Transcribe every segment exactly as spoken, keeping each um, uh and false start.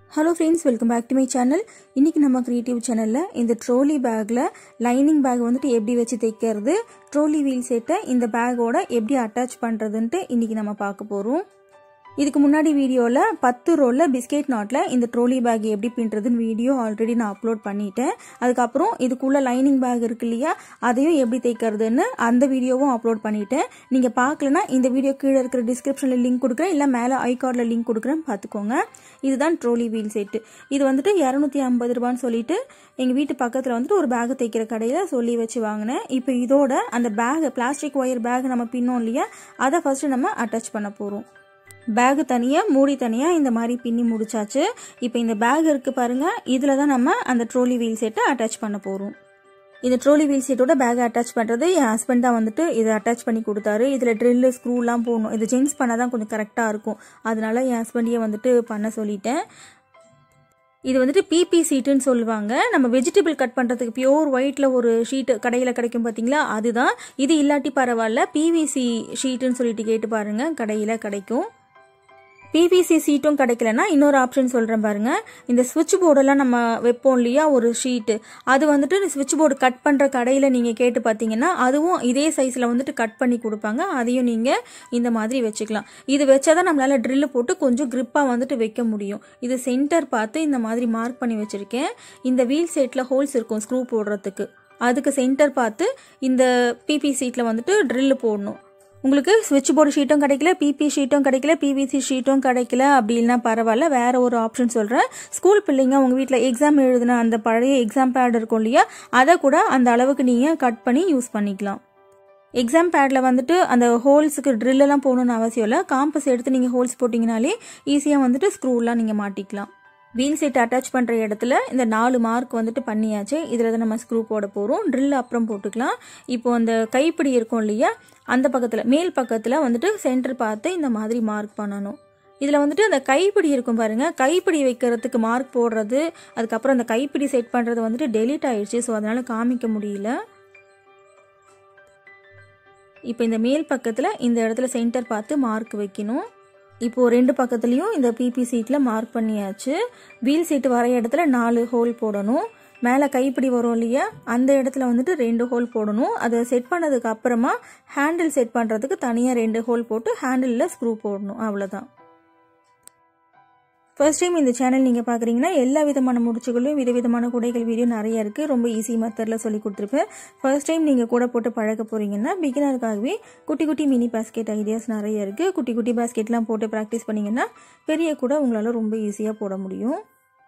Hello friends, welcome back to my channel. இன்னைக்கு நம்ம creative channelல இந்த trolley bagல lining bag வந்துட்டு எப்படி வச்சு தைக்கிறது, trolley wheel set இந்த பேக்கோட எப்படி அட்டாச் பண்றதுன்னு இன்னைக்கு நம்ம பார்க்க போறோம். இதுக்கு முன்னாடி வீடியோல பத்து ரோல்ல பிஸ்கெட் நாட்ல இந்த ட்ரோலி பேக் எப்படி பின்றதுன்னு வீடியோ ஆல்ரெடி நான் அப்லோட் பண்ணிட்டேன். அதுக்கு அப்புறம் இதுக்குள்ள லைனிங் பேக் இருக்கு இல்லையா, அதையும் எப்படி தைக்கிறதுன்னு அந்த வீடியோவும் அப்லோட் பண்ணிட்டேன். நீங்க பார்க்கலனா இந்த வீடியோ கீழ இருக்கிற டிஸ்கிரிப்ஷன்ல லிங்க் கொடுக்கிறேன், இல்ல மேல ஐ கார்ட்ல லிங்க் கொடுக்கிறேன், பாத்துக்கோங்க. இதுதான் ட்ரோலி வீல் செட். இது வந்துட்டு இருநூத்தி ஐம்பது ரூபான்னு சொல்லிட்டு எங்க வீட்டு பக்கத்துல வந்துட்டு ஒரு பேக் தைக்கிற கடையில சொல்லி வச்சு வாங்கினேன். இப்போ இதோட அந்த பேக் பிளாஸ்டிக் ஒயர் பேக் நம்ம பின்னோம் இல்லையா, அதை ஃபர்ஸ்ட் நம்ம அட்டாச் பண்ண போறோம். பேக் தனியா மூடி தனியா இந்த மாதிரி பின்னி முடிச்சாச்சு. இப்போ இந்த பேக் இருக்கு பாருங்க, இதுல தான் நம்ம அந்த ட்ரோலி வீல் செட்டை அட்டாச் பண்ண போறோம். இந்த ட்ரோலி வீல் செட்டோட பேக் அட்டாச் பண்றது என் ஹஸ்பண்ட் தான் வந்துட்டு இதை அட்டாச் பண்ணி கொடுத்தாரு. இதுல ட்ரில் ஸ்க்ரூ எல்லாம் போடணும், இது ஜென்ஸ் பண்ணாதான் கொஞ்சம் கரெக்டா இருக்கும், அதனால என் ஹஸ்பண்டையே வந்துட்டு பண்ண சொல்லிட்டேன். இது வந்துட்டு பிபி சீட்டுன்னு சொல்லுவாங்க. நம்ம வெஜிடபிள் கட் பண்றதுக்கு பியோர் ஒயிட்ல ஒரு ஷீட் கடையில கிடைக்கும் பாத்தீங்களா, அதுதான். இது இல்லாட்டி பரவாயில்ல, பிவிசி ஷீட்டுன்னு சொல்லிட்டு கேட்டு பாருங்க, கடையில கிடைக்கும். பிவிசி சீட்டும் கிடைக்கலன்னா இன்னொரு ஆப்ஷன் சொல்றேன் பாருங்க. இந்த சுவிட்ச் போர்டெல்லாம் நம்ம வைப்போம் இல்லையா ஒரு ஷீட், அது வந்துட்டு சுவிட்ச் போர்டு கட் பண்ற கடையில நீங்க கேட்டு பாத்தீங்கன்னா அதுவும் இதே சைஸ்ல வந்துட்டு கட் பண்ணி கொடுப்பாங்க. அதையும் நீங்க இந்த மாதிரி வச்சுக்கலாம். இது வச்சாதான் நம்மளால ட்ரில் போட்டு கொஞ்சம் கிரிப்பா வந்துட்டு வைக்க முடியும். இது சென்டர் பார்த்து இந்த மாதிரி மார்க் பண்ணி வச்சிருக்கேன். இந்த வீல் செட்ல ஹோல்ஸ் இருக்கும் ஸ்க்ரூ போடுறதுக்கு, அதுக்கு சென்டர் பார்த்து இந்த பிபி சீட்ல வந்துட்டு ட்ரில் போடணும். உங்களுக்கு சுவிட்ச் போர்டு ஷீட்டும் கிடைக்கல, பிபி ஷீட்டும் கிடைக்கல, பிவிசி ஷீட்டும் கிடைக்கல அப்படின்னா பரவாயில்ல, வேற ஒரு ஆப்ஷன் சொல்றேன். ஸ்கூல் பிள்ளைங்க உங்க வீட்டில் எக்ஸாம் எழுதுன அந்த பழைய எக்ஸாம் பேட் இருக்கும் இல்லையா, அதை கூட அந்த அளவுக்கு நீங்க கட் பண்ணி யூஸ் பண்ணிக்கலாம். எக்ஸாம் பேட்ல வந்துட்டு அந்த ஹோல்ஸுக்கு ட்ரில் எல்லாம் போகணும்னு அவசியம் இல்லை. காம்பஸ் எடுத்து நீங்க ஹோல்ஸ் போட்டீங்கனாலே ஈஸியா வந்துட்டு ஸ்க்ரூலாம் நீங்க மாட்டிக்கலாம். வீல் செட் அட்டாச் பண்ற இடத்துல இந்த நாலு மார்க் வந்துட்டு பண்ணியாச்சு. இதுல தான் நம்ம ஸ்க்ரூ போட போறோம். ட்ரில் அப்புறம் போட்டுக்கலாம். இப்போ அந்த கைப்பிடி இருக்கும் இல்லையா, அந்த பக்கத்துல மேல் பக்கத்துல வந்துட்டு சென்டர் பார்த்து இந்த மாதிரி மார்க் பண்ணணும். இதுல வந்துட்டு அந்த கைப்பிடி இருக்கும் பாருங்க, கைப்பிடி வைக்கிறதுக்கு மார்க் போடுறது, அதுக்கப்புறம் அந்த கைப்பிடி செட் பண்றது வந்துட்டு டெலீட் ஆயிடுச்சு, ஸோ அதனால காமிக்க முடியல. இப்போ இந்த மேல் பக்கத்துல இந்த இடத்துல சென்டர் பார்த்து மார்க் வைக்கணும். இப்போ ரெண்டு பக்கத்துலயும் இந்த பிபி சீட்ல மார்க் பண்ணியாச்சு. வீல் சீட் வர இடத்துல நாலு ஹோல் போடணும். மேல கைப்பிடி வரும் இல்லையா, அந்த இடத்துல வந்துட்டு ரெண்டு ஹோல் போடணும். அதை செட் பண்ணதுக்கு அப்புறமா ஹேண்டில் செட் பண்றதுக்கு தனியா ரெண்டு ஹோல் போட்டு ஹேண்டில்ல ஸ்க்ரூ போடணும், அவ்வளவுதான். ஃபர்ஸ்ட் டைம் இந்த சேனல் நீங்க பாக்குறீங்கன்னா எல்லா விதமான முடிச்சுகளும் விதவிதமான குடைகள் வீடியோ நிறைய இருக்கு, ரொம்ப ஈஸி மெத்தட்ல சொல்லி கொடுத்துருப்பேன். ஃபர்ஸ்ட் டைம் நீங்க கூட போட்டு பழக போறீங்கன்னா பிகினருக்காகவே குட்டி குட்டி மினி பாஸ்கெட் ஐடியாஸ் நிறைய இருக்கு. குட்டி குட்டி பாஸ்கெட்லாம் போட்டு ப்ராக்டிஸ் பண்ணீங்கன்னா பெரிய கூட உங்களால ரொம்ப ஈஸியா போட முடியும்.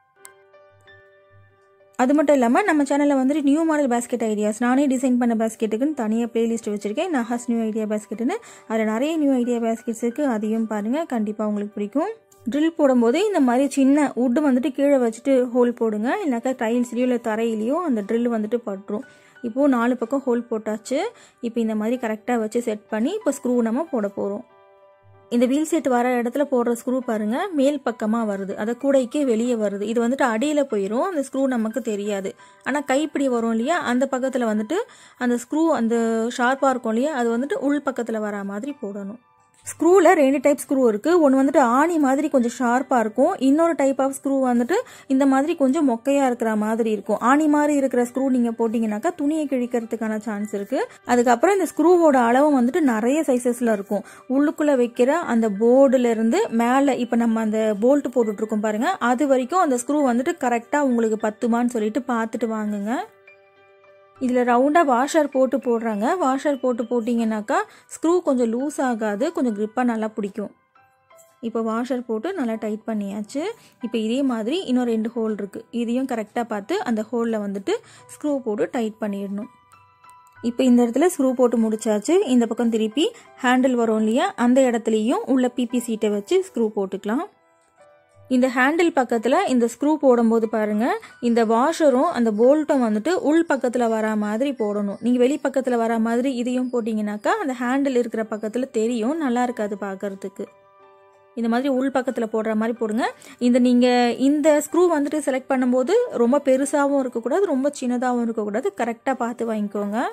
அது மட்டும் இல்லாம நம்ம சேனல்ல வந்துட்டு நியூ மாடல் பாஸ்கெட் ஐடியாஸ், நானே டிசைன் பண்ண பாஸ்கெட்டுக்குன்னு தனியா பிளேலிஸ்ட் வச்சிருக்கேன், நகாஸ் நியூ ஐடியா பாஸ்கெட்னு. அதுல நிறைய நியூ ஐடியா பாஸ்கெட்ஸ் இருக்கு, அதையும் பாருங்க, கண்டிப்பா உங்களுக்கு பிடிக்கும். ட்ரில் போடும்போது இந்த மாதிரி சின்ன உட் வந்துட்டு கீழே வச்சுட்டு ஹோல் போடுங்க, இல்லைனாக்கா டைல்ஸ்லயோ இல்லை தரையிலையோ அந்த ட்ரில் வந்துட்டு பட்டுரும். இப்போ நாலு பக்கம் ஹோல் போட்டாச்சு. இப்போ இந்த மாதிரி கரெக்டா வச்சு செட் பண்ணி இப்போ ஸ்க்ரூ நம்ம போட போறோம். இந்த வீல் செட் வர இடத்துல போடுற ஸ்க்ரூ பாருங்க, மேல் பக்கமா வருது, அதை கூடைக்கே வெளியே வருது. இது வந்துட்டு அடியில போயிடும், அந்த ஸ்க்ரூ நமக்கு தெரியாது. ஆனா கைப்பிடி வரும் இல்லையா, அந்த பக்கத்துல வந்துட்டு அந்த ஸ்க்ரூ அந்த ஷார்ப்பா இருக்கும் இல்லையா, அது வந்துட்டு உள் பக்கத்துல வர மாதிரி போடணும். ஸ்க்ரூல ரெண்டு டைப் ஸ்க்ரூ இருக்கு. ஒன்று வந்துட்டு ஆணி மாதிரி கொஞ்சம் ஷார்ப்பா இருக்கும், இன்னொரு டைப் ஆஃப் ஸ்க்ரூ வந்துட்டு இந்த மாதிரி கொஞ்சம் மொக்கையா இருக்கிற மாதிரி இருக்கும். ஆணி மாதிரி இருக்கிற ஸ்க்ரூ நீங்க போட்டீங்கன்னாக்கா துணியை கிழிக்கிறதுக்கான சான்ஸ் இருக்கு. அதுக்கப்புறம் இந்த ஸ்க்ரூவோட அளவும் வந்துட்டு நிறைய சைசஸ்ல இருக்கும். உள்ளுக்குள்ள வைக்கிற அந்த போர்டுல இருந்து மேல இப்ப நம்ம அந்த போல்ட் போட்டுட்டு இருக்கோம் பாருங்க, அது வரைக்கும் அந்த ஸ்க்ரூ வந்துட்டு கரெக்டா உங்களுக்கு பத்துமான்னு சொல்லிட்டு பார்த்துட்டு வாங்குங்க. இதுல ரவுண்டா வாஷர் போட்டு போடுறாங்க. வாஷர் போட்டு போட்டீங்கன்னாக்கா ஸ்க்ரூ கொஞ்சம் லூஸ் ஆகாது, கொஞ்சம் கிரிப்பா நல்லா பிடிக்கும். இப்போ வாஷர் போட்டு நல்லா டைட் பண்ணியாச்சு. இப்போ இதே மாதிரி இன்னும் ரெண்டு ஹோல் இருக்கு, இதையும் கரெக்டா பார்த்து அந்த ஹோல்ல வந்துட்டு ஸ்க்ரூ போட்டு டைட் பண்ணிடணும். இப்போ இந்த இடத்துல ஸ்க்ரூ போட்டு முடிச்சாச்சு. இந்த பக்கம் திருப்பி ஹேண்டில் வரும் இல்லையா, அந்த இடத்துலயும் உள்ள பிபி சீட்டை வச்சு ஸ்க்ரூ போட்டுக்கலாம். இந்த ஹேண்டில் பக்கத்துல இந்த ஸ்க்ரூ போடும்போது பாருங்க, இந்த வாஷரும் அந்த போல்ட்டும் வந்துட்டு உள் பக்கத்துல வர மாதிரி போடணும். நீங்க வெளி பக்கத்துல வர மாதிரி இதையும் போட்டீங்கன்னாக்கா அந்த ஹேண்டில் இருக்கிற பக்கத்துல தெரியும், நல்லா இருக்காது பாக்குறதுக்கு. இந்த மாதிரி உள் பக்கத்துல போடுற மாதிரி போடுங்க. இந்த நீங்க இந்த ஸ்க்ரூ வந்துட்டு செலக்ட் பண்ணும்போது ரொம்ப பெருசாவும் இருக்கக்கூடாது, ரொம்ப சின்னதாகவும் இருக்கக்கூடாது, கரெக்டா பார்த்து வாங்கிக்கோங்க.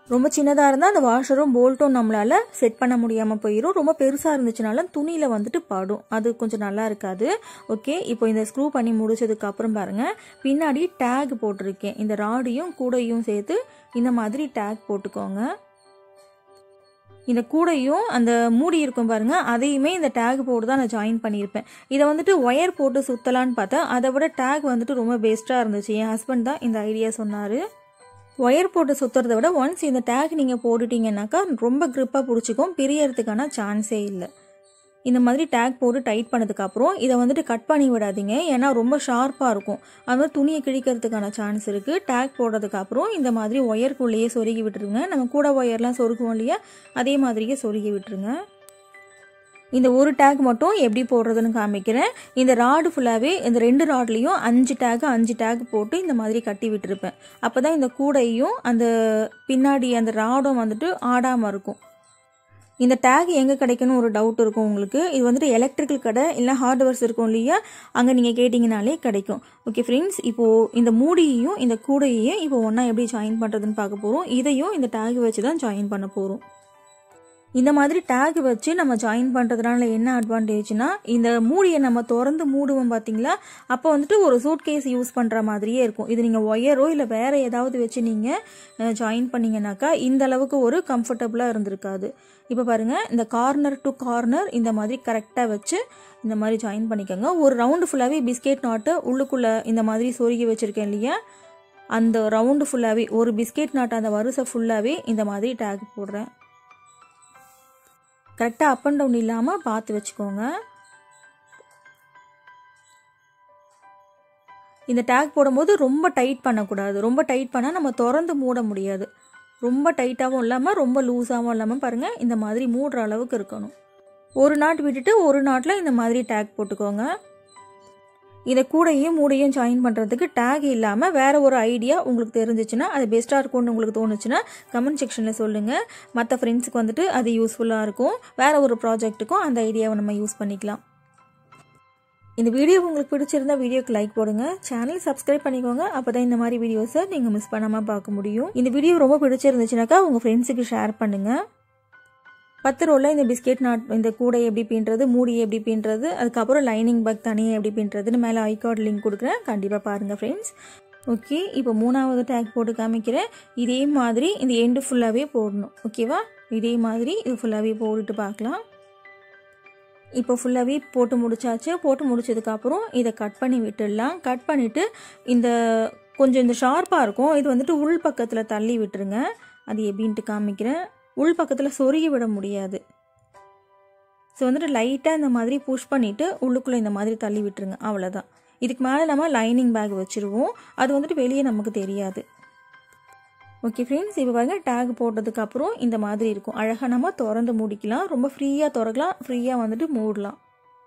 ரொம்ப சின்னதாக இருந்தால் அந்த வாஷரும் போல்ட்டும் நம்மளால் செட் பண்ண முடியாமல் போயிடும். ரொம்ப பெருசாக இருந்துச்சுனால துணியில் வந்துட்டு படும், அது கொஞ்சம் நல்லா இருக்காது. ஓகே, இப்போ இந்த ஸ்க்ரூ பண்ணி முடிச்சதுக்கு அப்புறம் பாருங்கள், பின்னாடி டேக் போட்டிருக்கேன். இந்த ராடையும் கூடையும் சேர்த்து இந்த மாதிரி டேக் போட்டுக்கோங்க. இந்த கூடையும் அந்த மூடி இருக்கும் பாருங்கள், அதையுமே இந்த டேக் போட்டு தான் நான் ஜாயின் பண்ணியிருப்பேன். இதை வந்துட்டு ஒயர் போட்டு சுற்றலான்னு பார்த்தா அதை விட டேக் வந்துட்டு ரொம்ப பெஸ்ட்டாக இருந்துச்சு. என் ஹஸ்பண்ட் தான் இந்த ஐடியா சொன்னார். ஒயர் போட்டு சுற்றுறத விட ஒன்ஸ் இந்த டேக் நீங்கள் போட்டுட்டீங்கன்னாக்கா ரொம்ப க்ரிப்பாக பிடிச்சிக்கும், பிரியறதுக்கான சான்ஸே இல்லை. இந்த மாதிரி டேக் போட்டு டைட் பண்ணதுக்கப்புறம் இதை வந்துட்டு கட் பண்ணி விடாதீங்க, ஏன்னா ரொம்ப ஷார்ப்பாக இருக்கும். அது மாதிரி துணியை கிழிக்கிறதுக்கான சான்ஸ் இருக்குது. டேக் போடுறதுக்கப்புறம் இந்த மாதிரி ஒயருக்குள்ளேயே சொருகி விட்டுருங்க. நம்ம கூட ஒயர்லாம் சொருகுவோம் இல்லையா, அதே மாதிரியே சொருகி விட்டுருங்க. இந்த ஒரு டேக் மட்டும் எப்படி போடுறதுன்னு காமிக்கிறேன். இந்த ராடு ஃபுல்லாகவே இந்த ரெண்டு ராட்லேயும் அஞ்சு டேக் அஞ்சு டேக் போட்டு இந்த மாதிரி கட்டி விட்டுருப்பேன். அப்போ தான் இந்த கூடையும் அந்த பின்னாடி அந்த ராடும் வந்துட்டு ஆடாமல் இருக்கும். இந்த டேக் எங்கே கிடைக்கணும் ஒரு டவுட் இருக்கும் உங்களுக்கு. இது வந்துட்டு எலக்ட்ரிக்கல் கடை இல்லை ஹார்ட்வேர்ஸ் இருக்கும் இல்லையா, அங்கே நீங்கள் கேட்டிங்கனாலே கிடைக்கும். ஓகே ஃப்ரெண்ட்ஸ், இப்போது இந்த மூடியையும் இந்த கூடையையும் இப்போ ஒன்றா எப்படி ஜாயின் பண்ணுறதுன்னு பார்க்க போகிறோம். இதையும் இந்த டேக் வச்சு தான் ஜாயின் பண்ண போகிறோம். இந்த மாதிரி டேக் வச்சு நம்ம ஜாயின் பண்ணுறதுனால என்ன அட்வான்டேஜ்னா, இந்த மூடியை நம்ம திறந்து மூடுவோம் பார்த்தீங்களா, அப்போ வந்துட்டு ஒரு சூட் கேஸ் யூஸ் பண்ணுற மாதிரியே இருக்கும். இது நீங்கள் ஒயரோ இல்லை வேறு ஏதாவது வச்சு நீங்கள் ஜாயின் பண்ணிங்கனாக்கா இந்த அளவுக்கு ஒரு கம்ஃபர்டபுளாக இருந்திருக்காது. இப்போ பாருங்கள், இந்த கார்னர் டு கார்னர் இந்த மாதிரி கரெக்டாக வச்சு இந்த மாதிரி ஜாயின் பண்ணிக்கோங்க. ஒரு ரவுண்டு ஃபுல்லாகவே பிஸ்கெட் நாட்டு உள்ளுக்குள்ளே இந்த மாதிரி சொருகி வச்சுருக்கேன் இல்லையா, அந்த ரவுண்டு ஃபுல்லாகவே ஒரு பிஸ்கெட் நாட்டு அந்த வரிசை ஃபுல்லாகவே இந்த மாதிரி டேக் போடுறேன். கரெக்டாக அப் அண்ட் டவுன் இல்லாமல் பார்த்து வச்சுக்கோங்க. இந்த டேக் போடும்போது ரொம்ப டைட் பண்ணக்கூடாது. ரொம்ப டைட் பண்ணால் நம்ம திறந்து மூட முடியாது. ரொம்ப டைட்டாகவும் இல்லாமல் ரொம்ப லூஸாகவும் இல்லாமல் பாருங்கள், இந்த மாதிரி மூடுற அளவுக்கு இருக்கணும். ஒரு நாட் விட்டுட்டு ஒரு நாட்டில் இந்த மாதிரி டேக் போட்டுக்கோங்க. இதை கூடையும் மூடையும் ஜாயின் பண்ணுறதுக்கு டேக் இல்லாமல் வேறு ஒரு ஐடியா உங்களுக்கு தெரிஞ்சிச்சுன்னா, அது பெஸ்ட்டாக இருக்கும்னு உங்களுக்கு தோணுச்சுன்னா கமெண்ட் செக்ஷனில் சொல்லுங்கள். மற்ற ஃப்ரெண்ட்ஸுக்கு வந்துட்டு அது யூஸ்ஃபுல்லாக இருக்கும். வேறு ஒரு ப்ராஜெக்ட்டுக்கும் அந்த ஐடியாவை நம்ம யூஸ் பண்ணிக்கலாம். இந்த வீடியோ உங்களுக்கு பிடிச்சிருந்தா வீடியோக்கு லைக் போடுங்க, சேனல் சப்ஸ்கிரைப் பண்ணிக்கோங்க. அப்போ தான் இந்த மாதிரி வீடியோஸை நீங்கள் மிஸ் பண்ணாமல் பார்க்க முடியும். இந்த வீடியோ ரொம்ப பிடிச்சிருந்துச்சுனாக்கா உங்கள் ஃப்ரெண்ட்ஸுக்கு ஷேர் பண்ணுங்கள். பத்து ரோலில் இந்த பிஸ்கெட் நாட் இந்த கூடை எப்படி பின்னுறது, மூடியை எப்படி பின்னுறது, அதுக்கப்புறம் லைனிங் பேக் தனியாக எப்படி பின்னுறதுன்னு மேலே ஐகார்டு லிங்க் கொடுக்குறேன், கண்டிப்பாக பாருங்கள் ஃப்ரெண்ட்ஸ். ஓகே, இப்போ மூணாவது டேக் போட்டு காமிக்கிறேன். இதே மாதிரி இந்த எண்டு ஃபுல்லாகவே போடணும். ஓகேவா, இதே மாதிரி இது ஃபுல்லாகவே போட்டுட்டு பார்க்கலாம். இப்போ ஃபுல்லாகவே போட்டு முடிச்சாச்சு. போட்டு முடிச்சதுக்கப்புறம் இதை கட் பண்ணி விட்டுடலாம். கட் பண்ணிவிட்டு இந்த கொஞ்சம் இந்த ஷார்ப்பாக இருக்கும், இது வந்துட்டு உள் பக்கத்தில் தள்ளி விட்டுருங்க. அது எப்படின்ட்டு காமிக்கிறேன். உள் பக்கத்தில் சொருகி விட முடியாது. ஸோ வந்துட்டு லைட்டாக இந்த மாதிரி புஷ் பண்ணிவிட்டு உள்ளுக்குள்ளே இந்த மாதிரி தள்ளி விட்டுருங்க, அவ்வளோதான். இதுக்கு மேலே நம்ம லைனிங் பேக் வச்சுருவோம், அது வந்துட்டு வெளியே நமக்கு தெரியாது. ஓகே ஃப்ரெண்ட்ஸ், இப்போ பாருங்கள், டேக் போட்டதுக்கப்புறம் இந்த மாதிரி இருக்கும். அழகாக நம்ம திறந்து மூடிக்கலாம். ரொம்ப ஃப்ரீயாக திறக்கலாம், ஃப்ரீயாக வந்துட்டு மூடலாம்.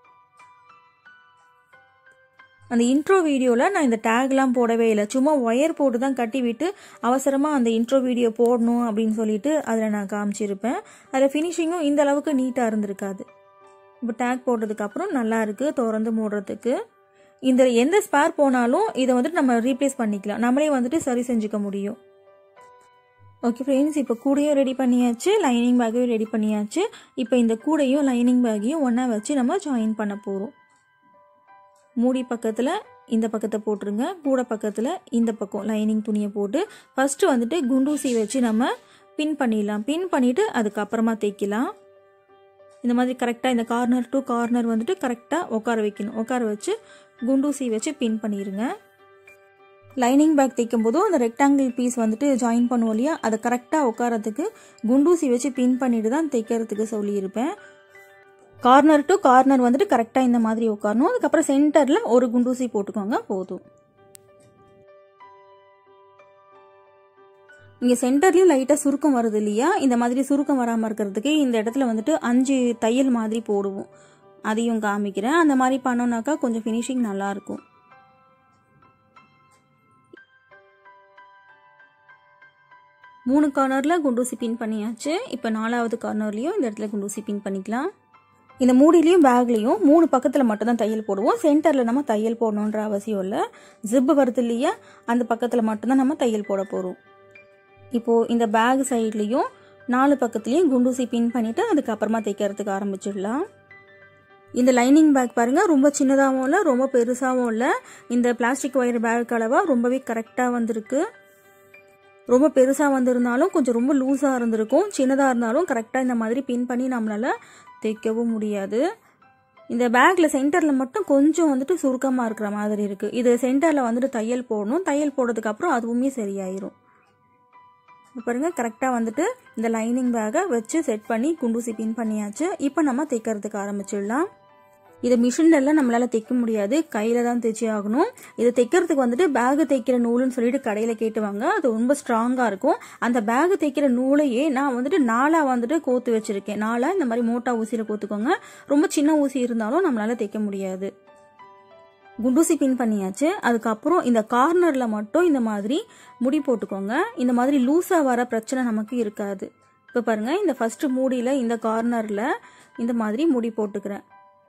அந்த இன்ட்ரோ வீடியோவில் நான் இந்த டேக்லாம் போடவே இல்லை, சும்மா ஒயர் போட்டு தான் கட்டி விட்டு அவசரமாக அந்த இன்ட்ரோ வீடியோ போடணும் அப்படின்னு சொல்லிட்டு அதில் நான் காமிச்சிருப்பேன். அதில் ஃபினிஷிங்கும் இந்த அளவுக்கு நீட்டாக இருந்திருக்காது. இப்போ டேக் போட்டதுக்கப்புறம் நல்லா இருக்குது திறந்து மூடுறதுக்கு. இந்த எந்த ஸ்பேர் போனாலும் இதை வந்துட்டு நம்ம ரீப்ளேஸ் பண்ணிக்கலாம், நம்மளே வந்துட்டு சரி செஞ்சுக்க முடியும். ஓகே ஃப்ரெண்ட்ஸ், இப்போ கூடையும் ரெடி பண்ணியாச்சு, லைனிங் பேக்கையும் ரெடி பண்ணியாச்சு. இப்போ இந்த கூடையும் லைனிங் பேக்கையும் ஒன்றா வச்சு நம்ம ஜாயின் பண்ண போகிறோம். மூடி பக்கத்தில் இந்த பக்கத்தை போட்டுருங்க, கூடை பக்கத்தில் இந்த பக்கம் லைனிங் துணியை போட்டு ஃபஸ்ட்டு வந்துட்டு குண்டூசி வச்சு நம்ம பின் பண்ணிடலாம். பின் பண்ணிவிட்டு அதுக்கப்புறமா தைக்கலாம். இந்த மாதிரி கரெக்டாக இந்த கார்னர் டு கார்னர் வந்துட்டு கரெக்டாக உட்கார வைக்கணும். உட்கார வச்சு குண்டூசி வச்சு பின் பண்ணிடுங்க. லைனிங் பேக் தைக்கும் போதும் அந்த ரெக்டாங்கிள் பீஸ் வந்துட்டு ஜாயின் பண்ணுவோம் இல்லையா, அதை கரெக்டாக உட்காரத்துக்கு குண்டூசி வச்சு பின் பண்ணிட்டு தான் தைக்கிறதுக்கு சொல்லியிருப்பேன். கார்னர் டு கார்னர் வந்துட்டு கரெக்டாக இந்த மாதிரி உட்காரணும். அதுக்கப்புறம் சென்டரில் ஒரு குண்டூசி போட்டுக்கோங்க, போதும். இங்கே சென்டர்லேயும் லைட்டாக சுருக்கம் வருது இல்லையா, இந்த மாதிரி சுருக்கம் வராமல் இருக்கிறதுக்கு இந்த இடத்துல வந்துட்டு அஞ்சு தையல் மாதிரி போடுவோம், அதையும் காமிக்கிறேன். அந்த மாதிரி பண்ணோன்னாக்கா கொஞ்சம் ஃபினிஷிங் நல்லாயிருக்கும். மூணு கார்னரில் குண்டூசி பின் பண்ணியாச்சு. இப்போ நாலாவது கார்னர்லேயும் இந்த இடத்துல குண்டூசி பின் பண்ணிக்கலாம். இந்த மூடிலையும் பேக்லேயும் மூணு பக்கத்தில் மட்டும்தான் தையல் போடுவோம், சென்டரில் நம்ம தையல் போடணுன்ற அவசியம் இல்லை. ஜிப்பு வருது இல்லையா, அந்த பக்கத்தில் மட்டும்தான் நம்ம தையல் போட போகிறோம். இப்போது இந்த பேக் சைட்லேயும் நாலு பக்கத்துலேயும் குண்டூசி பின் பண்ணிவிட்டு அதுக்கப்புறமா தைக்கிறதுக்கு ஆரம்பிச்சிடலாம். இந்த லைனிங் பேக் பாருங்கள், ரொம்ப சின்னதாகவும் இல்லை ரொம்ப பெருசாகவும் இல்லை. இந்த பிளாஸ்டிக் ஒயர் பேக் அளவாக ரொம்பவே கரெக்டாக வந்திருக்கு. ரொம்ப பெருசாக வந்திருந்தாலும் கொஞ்சம் ரொம்ப லூஸாக இருந்திருக்கும். சின்னதாக இருந்தாலும் கரெக்டாக இந்த மாதிரி பின் பண்ணி நம்மளால் தைக்கவும் முடியாது. இந்த பேக்கில் சென்டரில் மட்டும் கொஞ்சம் வந்துட்டு சுருக்கமாக இருக்கிற மாதிரி இருக்குது. இது சென்டரில் வந்துட்டு தையல் போடணும். தையல் போடுறதுக்கப்புறம் அதுவுமே சரியாயிரும். பாருங்கள், கரெக்டாக வந்துட்டு இந்த லைனிங் பேக்கை வச்சு செட் பண்ணி குண்டூசி பின் பண்ணியாச்சு. இப்போ நம்ம தைக்கிறதுக்கு ஆரம்பிச்சிடலாம். இதை மிஷின்லாம் நம்மளால் தைக்க முடியாது, கையில் தான் தைச்சி ஆகணும். இதை தைக்கிறதுக்கு வந்துட்டு பேகு தைக்கிற நூலுன்னு சொல்லிட்டு கடையில் கேட்டுவாங்க. அது ரொம்ப ஸ்ட்ராங்காக இருக்கும். அந்த பேகு தைக்கிற நூலையே நான் வந்துட்டு நாலாக வந்துட்டு கோத்து வச்சுருக்கேன். நாலாக இந்த மாதிரி மோட்டா ஊசியில் கோத்துக்கோங்க. ரொம்ப சின்ன ஊசி இருந்தாலும் நம்மளால் தைக்க முடியாது. குண்டூசி பின் பண்ணியாச்சு. அதுக்கப்புறம் இந்த கார்னரில் மட்டும் இந்த மாதிரி முடி போட்டுக்கோங்க. இந்த மாதிரி லூஸாக வர பிரச்சனை நமக்கு இருக்காது. இப்போ பாருங்கள், இந்த ஃபஸ்ட்டு மூடியில் இந்த கார்னரில் இந்த மாதிரி முடி போட்டுக்கிறேன்.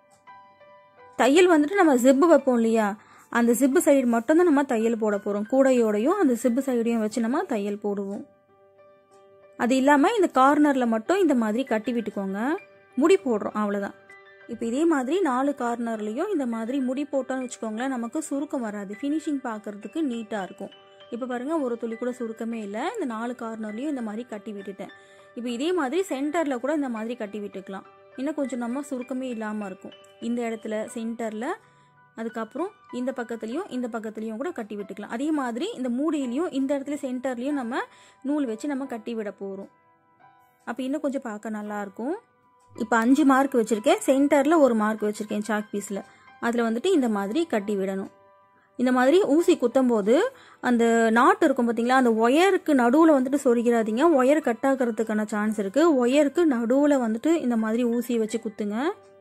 தையல் வந்துட்டு நம்ம ஜிப்பு வைப்போம் இல்லையா, அந்த ஜிப்பு சைடு மட்டும்தான் நம்ம தையல் போட போகிறோம். கூடையோடையும் அந்த ஜிப்பு சைடையும் வச்சு நம்ம தையல் போடுவோம். அது இல்லாமல் இந்த கார்னரில் மட்டும் இந்த மாதிரி கட்டி விட்டுக்கோங்க. முடி போடுறோம், அவ்வளோதான். இப்போ இதே மாதிரி நாலு கார்னர்லேயும் இந்த மாதிரி முடி போட்டோன்னு வச்சுக்கோங்களேன், நமக்கு சுருக்கம் வராது. ஃபினிஷிங் பார்க்குறதுக்கு நீட்டாக இருக்கும். இப்போ பாருங்கள், ஒரு துளி கூட சுருக்கமே இல்லை. இந்த நாலு கார்னர்லேயும் இந்த மாதிரி கட்டி விட்டுட்டேன். இப்போ இதே மாதிரி சென்டரில் கூட இந்த மாதிரி கட்டி விட்டுக்கலாம். இன்னும் கொஞ்சம் நம்ம சுருக்கமே இல்லாமல் இருக்கும். இந்த இடத்துல சென்டரில், அதுக்கப்புறம் இந்த பக்கத்துலேயும் இந்த பக்கத்துலேயும் கூட கட்டி விட்டுக்கலாம். அதே மாதிரி இந்த மூடியிலையும் இந்த இடத்துல சென்டர்லேயும் நம்ம நூல் வச்சு நம்ம கட்டி விட போகிறோம். அப்போ இன்னும் கொஞ்சம் பார்க்க நல்லாயிருக்கும். இப்போ அஞ்சு மார்க் வச்சுருக்கேன். சென்டரில் ஒரு மார்க் வச்சுருக்கேன் சாக் பீஸில். அதில் வந்துட்டு இந்த மாதிரி கட்டி விடணும். இந்த மாதிரி ஊசி குத்தும் போது அந்த நாட்டு இருக்கும் பார்த்தீங்களா, அந்த ஒயருக்கு நடுவில் வந்துட்டு சொருகிறாதீங்க. ஒயர் கட் ஆகிறதுக்கான சான்ஸ் இருக்குது. ஒயருக்கு நடுவில் வந்துட்டு இந்த மாதிரி ஊசியை வச்சு குத்துங்க.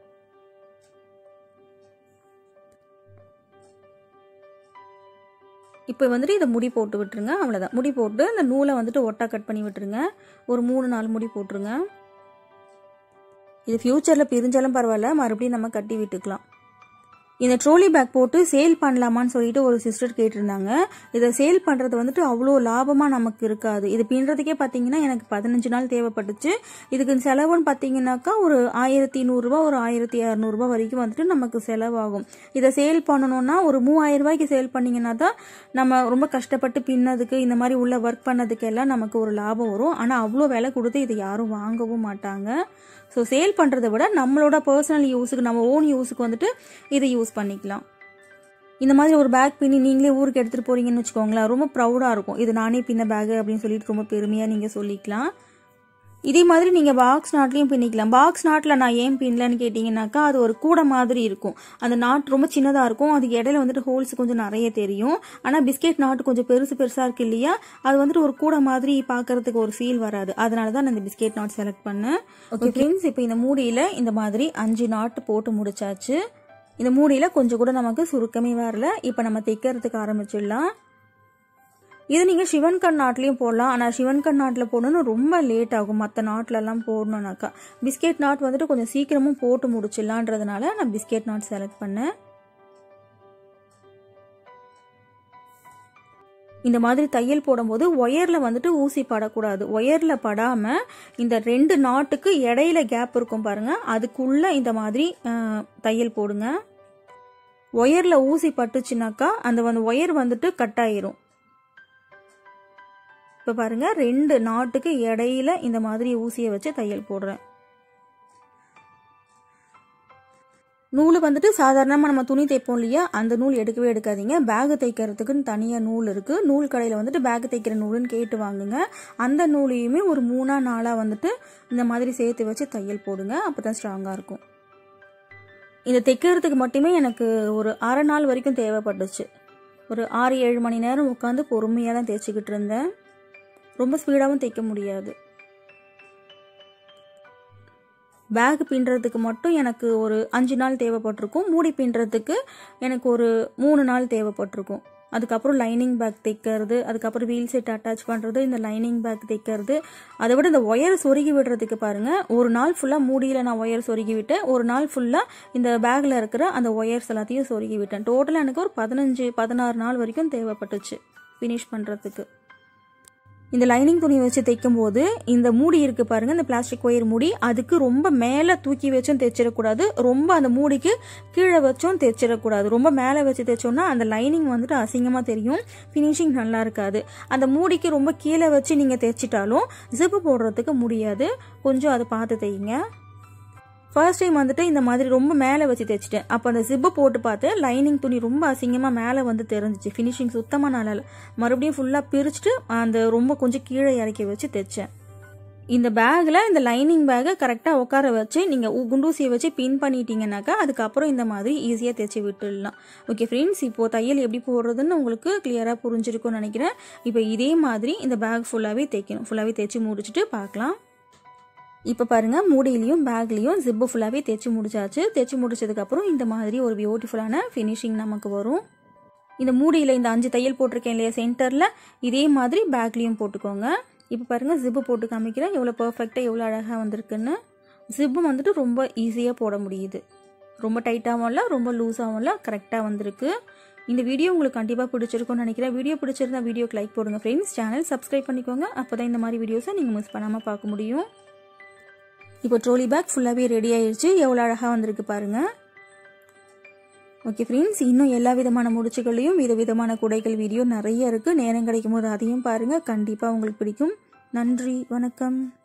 இப்போ வந்துட்டு இதை முடி போட்டு விட்டுருங்க, அவ்வளோதான். முடி போட்டு இந்த நூலை வந்துட்டு ஒட்டா கட் பண்ணி விட்டுருங்க. ஒரு மூணு நாலு முடி போட்டுருங்க. இது ஃப்யூச்சரில் பிரிஞ்சாலும் பரவாயில்ல, மறுபடியும் நம்ம கட்டி விட்டுக்கலாம். இந்த ட்ரோலி பேக் போட்டு சேல் பண்ணலாமான்னு சொல்லிட்டு ஒரு சிஸ்டர் கேட்டிருந்தாங்க. இதை சேல் பண்ணுறது வந்துட்டு அவ்வளோ லாபமாக நமக்கு இருக்காது. இது பின்னுறதுக்கே பார்த்தீங்கன்னா எனக்கு பதினஞ்சு நாள் தேவைப்பட்டுச்சு. இதுக்கு செலவுன்னு பார்த்தீங்கன்னாக்கா ஒரு ஆயிரத்தி நூறுரூவா ஒரு ஆயிரத்தி இரநூறுபா வரைக்கும் வந்துட்டு நமக்கு செலவாகும். இதை சேல் பண்ணணும்னா ஒரு மூவாயிரம் ரூபாய்க்கு சேல் பண்ணிங்கன்னா தான் நம்ம ரொம்ப கஷ்டப்பட்டு பின்னதுக்கு இந்த மாதிரி உள்ள ஒர்க் பண்ணதுக்கு எல்லாம் நமக்கு ஒரு லாபம் வரும். ஆனால் அவ்வளோ விலை கொடுத்து இதை யாரும் வாங்கவும் மாட்டாங்க. ஸோ சேல் பண்ணுறதை விட நம்மளோட பர்சனல் யூஸுக்கு, நம்ம ஓன் யூஸுக்கு வந்துட்டு இதை யூஸ் பண்ணிக்கலாம். இந்த மாதிரி ஒரு பேக் பின்னி நீங்களே ஊருக்கு எடுத்துகிட்டு போகிறீங்கன்னு வச்சுக்கோங்களேன், ரொம்ப ப்ரௌடாக இருக்கும். இது நானே பின்ன பேகு அப்படின்னு சொல்லிட்டு ரொம்ப பெருமையாக நீங்கள் சொல்லிக்கலாம். இதே மாதிரி நீங்கள் பாக்ஸ் நாட்லேயும் பின்னிக்கலாம். பாக்ஸ் நாட்டில் நான் ஏன் பின்னலன்னு கேட்டிங்கனாக்கா, அது ஒரு கூடை மாதிரி இருக்கும். அந்த நாட் ரொம்ப சின்னதாக இருக்கும். அதுக்கு இடையில வந்துட்டு ஹோல்ஸ் கொஞ்சம் நிறைய தெரியும். ஆனால் பிஸ்கெட் நாட்டு கொஞ்சம் பெருசு பெருசாக இருக்கு இல்லையா, அது வந்துட்டு ஒரு கூடை மாதிரி பார்க்கறதுக்கு ஒரு ஃபீல் வராது. அதனால தான் நான் இந்த பிஸ்கெட் நாட் செலக்ட் பண்ணேன். ஓகே ஃப்ரெண்ட்ஸ், இப்போ இந்த மூடியில் இந்த மாதிரி அஞ்சு நாட்டு போட்டு முடிச்சாச்சு. இந்த மூடியில் கொஞ்சம் கூட நமக்கு சுருக்கமே வரல. இப்போ நம்ம தைக்கிறதுக்கு ஆரம்பிச்சிடலாம். இது நீங்கள் சிவன்கண் நாட்லேயும் போடலாம். ஆனால் சிவன்கண் நாட்டில் போடணும்னு ரொம்ப லேட் ஆகும். மற்ற நாட்டிலலாம் போடணுன்னாக்கா பிஸ்கெட் நாட் வந்துட்டு கொஞ்சம் சீக்கிரமும் போட்டு முடிச்சிடலான்றதுனால நான் பிஸ்கெட் நாட் செலக்ட் பண்ணேன். இந்த மாதிரி தையல் போடும்போது ஒயரில் வந்துட்டு ஊசி படக்கூடாது. ஒயரில் படாமல் இந்த ரெண்டு நாட்டுக்கு இடையில கேப் இருக்கும் பாருங்கள், அதுக்குள்ளே இந்த மாதிரி தையல் போடுங்க. ஒயரில் ஊசி பட்டுச்சுனாக்கா அந்த வந்து ஒயர் வந்துட்டு கட் ஆயிரும். இப்போ பாருங்கள், ரெண்டு நாட்டுக்கு இடையில இந்த மாதிரி ஊசியை வச்சு தையல் போடுறேன். நூல் வந்துட்டு சாதாரணமாக நம்ம துணி தைப்போம் இல்லையா, அந்த நூல் எடுக்கவே எடுக்காதீங்க. பேகு தைக்கிறதுக்குன்னு தனியாக நூல் இருக்குது. நூல் கடையில் வந்துட்டு பேகு தைக்கிற நூலுன்னு கேட்டு வாங்குங்க. அந்த நூலையுமே ஒரு மூணா நாளாக வந்துட்டு இந்த மாதிரி சேர்த்து வச்சு தையல் போடுங்க. அப்போ தான் ஸ்ட்ராங்காக இருக்கும். இதை தைக்கிறதுக்கு மட்டுமே எனக்கு ஒரு அரை நாள் வரைக்கும் தேவைப்பட்டுச்சு. ஒரு ஆறு ஏழு மணி நேரம் உட்காந்து பொறுமையாக தான் தைச்சிக்கிட்டு இருந்தேன். ரொம்ப ஸ்பீடாகவும் தைக்க முடியாது. பேக் பின்னுறதுக்கு மட்டும் எனக்கு ஒரு அஞ்சு நாள் தேவைப்பட்டிருக்கும். மூடி பின்னுறதுக்கு எனக்கு ஒரு மூணு நாள் தேவைப்பட்டிருக்கும். அதுக்கப்புறம் லைனிங் பேக் தைக்கிறது, அதுக்கப்புறம் வீல் செட் அட்டாச் பண்ணுறது, இந்த லைனிங் பேக் தைக்கிறது, அதை விட இந்த ஒயரை சொருகி விடுறதுக்கு பாருங்கள், ஒரு நாள் ஃபுல்லாக மூடியில் நான் ஒயர் சொருகி விட்டேன். ஒரு நாள் ஃபுல்லாக இந்த பேக்கில் இருக்கிற அந்த ஒயர்ஸ் எல்லாத்தையும் சொருகி விட்டேன். டோட்டலாக எனக்கு ஒரு பதினஞ்சு பதினாறு நாள் வரைக்கும் தேவைப்பட்டுச்சு ஃபினிஷ் பண்ணுறதுக்கு. இந்த லைனிங் துணி வச்சு தைக்கும் போது இந்த மூடி இருக்கு பாருங்க, இந்த பிளாஸ்டிக் ஒயர் மூடி, அதுக்கு ரொம்ப மேலே தூக்கி வச்சும் தைச்சிடக்கூடாது, ரொம்ப அந்த மூடிக்கு கீழே வச்சும் தைச்சிடக்கூடாது. ரொம்ப மேலே வச்சு தைச்சோம்னா அந்த லைனிங் வந்துட்டு அசிங்கமாக தெரியும், ஃபினிஷிங் நல்லா இருக்காது. அந்த மூடிக்கு ரொம்ப கீழே வச்சு நீங்கள் தைச்சிட்டாலும் ஜிப்பு போடுறதுக்கு முடியாது. கொஞ்சம் அதை பார்த்து தைங்க. ஃபர்ஸ்ட் டைம் வந்துட்டு இந்த மாதிரி ரொம்ப மேலே வச்சு தைச்சிட்டேன். அப்போ அந்த ஜிப்பு போட்டு பார்த்து லைனிங் துணி ரொம்ப அசிங்கமாக மேலே வந்து தெரிஞ்சிச்சு, ஃபினிஷிங் சுத்தமாக நல்லா இல்லை. மறுபடியும் ஃபுல்லாக பிரிச்சுட்டு அந்த ரொம்ப கொஞ்சம் கீழே இறக்கி வச்சு தைச்சேன். இந்த பேக்கில் இந்த லைனிங் பேக்கை கரெக்டாக உட்கார வச்சு நீங்கள் குண்டூசியை வச்சு பின் பண்ணிட்டீங்கன்னாக்கா அதுக்கப்புறம் இந்த மாதிரி ஈஸியாக தைச்சி விட்டுடலாம். ஓகே ஃப்ரெண்ட்ஸ், இப்போது தையல் எப்படி போடுறதுன்னு உங்களுக்கு கிளியராக புரிஞ்சிருக்கும்னு நினைக்கிறேன். இப்போ இதே மாதிரி இந்த பேக் ஃபுல்லாகவே தைக்கணும். ஃபுல்லாகவே தைச்சி முடிச்சுட்டு பார்க்கலாம். இப்போ பாருங்கள், மூடியிலையும் பேக்லேயும் ஜிப்பு ஃபுல்லாகவே தைச்சி முடிச்சாச்சு. தைச்சி முடிச்சதுக்கப்புறம் இந்த மாதிரி ஒரு பியூட்டிஃபுல்லான ஃபினிஷிங் நமக்கு வரும். இந்த மூடியில் இந்த அஞ்சு தையல் போட்டிருக்கேன் இல்லையா சென்டரில், இதே மாதிரி பேக்லேயும் போட்டுக்கோங்க. இப்போ பாருங்கள், ஜிப்பு போட்டு காமிக்கிறேன் எவ்வளோ பர்ஃபெக்டாக எவ்வளோ அழகாக வந்திருக்குன்னு. ஜிப்பு வந்துட்டு ரொம்ப ஈஸியாக போட முடியுது. ரொம்ப டைட்டாகவும் இல்லை, ரொம்ப லூஸாகவும் இல்லை, கரெக்டாக வந்திருக்கு. இந்த வீடியோ உங்களுக்கு கண்டிப்பாக பிடிச்சிருக்கும்னு நினைக்கிறேன். வீடியோ பிடிச்சிருந்தா வீடியோக்கு லைக் போடுங்க ஃப்ரெண்ட்ஸ். சேனல் சப்ஸ்கிரைப் பண்ணிக்கோங்க, அப்போ தான் இந்த மாதிரி வீடியோஸை நீங்கள் மிஸ் பண்ணாமல் பார்க்க முடியும். இப்போ ட்ரோலி பேக் ஃபுல்லாகவே ரெடி ஆயிடுச்சு. எவ்வளோ அழகாக வந்திருக்கு பாருங்கள். ஓகே ஃப்ரெண்ட்ஸ், இன்னும் எல்லா விதமான முடிச்சுகளையும் விதவிதமான குடைகள் வீடியோ நிறைய இருக்குது. நேரம் கிடைக்கும் போது அதையும் பாருங்கள், கண்டிப்பாக உங்களுக்கு பிடிக்கும். நன்றி, வணக்கம்.